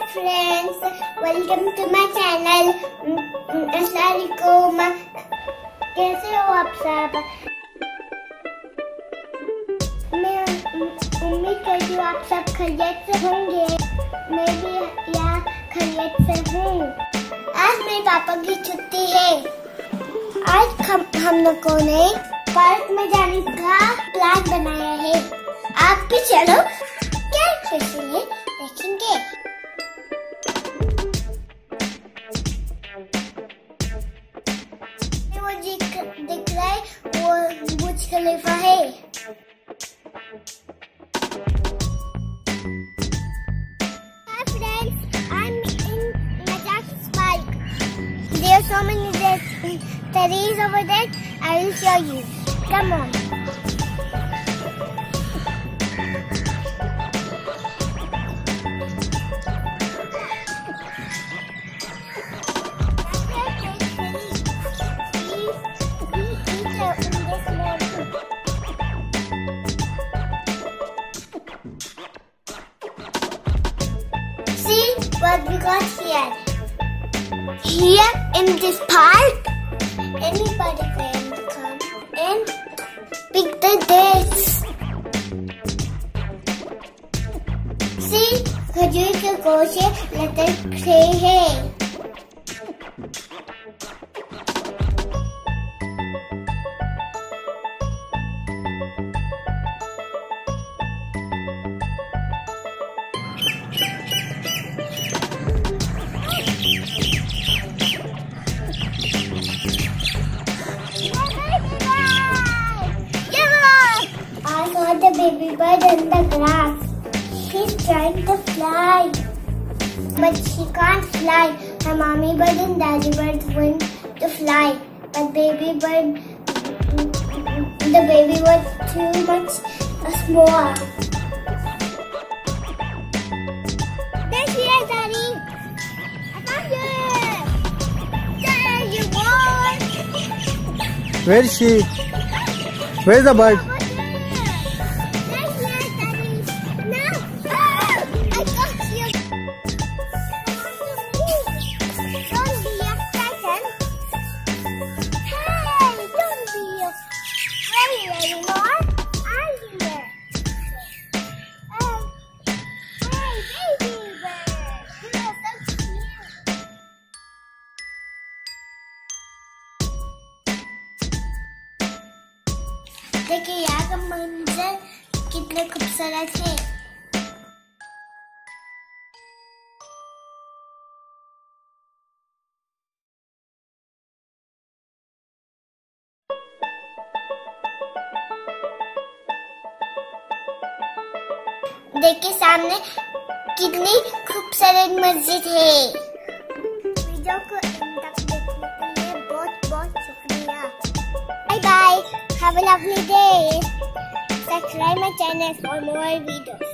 friends, welcome to my channel. अस्सलाम वालेकुम। कैसे हो आप सब? मैं उम्मीद करती हूँ आप सब खैरियत से होंगे। मैं भी यहाँ खैरियत से हूँ। आज मेरे पापा की छुट्टी है। आज हम लोगों ने पार्क में जाने का प्लान बनाया है। आप भी चलो, क्या स्पेशल है देखेंगे। वो दिख रहा है, वो बुर्ज खलीफा है। Hi friends, I'm in Majaz park. There are so many trees over there. I will show you. Come on. See what we got here. Here in this park, anybody can come and pick the dates. See, खजूर के गोशे लटके हैं। I saw the baby bird in the grass. She's trying to fly, but she can't fly. Her mommy bird and daddy bird went to fly, but the baby was too much small. There she is, Daddy. I found you. There you are. Where is she? Where's the bird? देखिए यहाँ का मंजर कितना खूबसूरत है। देखिए सामने कितनी खूबसूरत मस्जिद है। वीडियो को अंत तक देखने के लिए बहुत बहुत शुक्रिया। Bye bye. Have a lovely day. Subscribe my channel for more videos.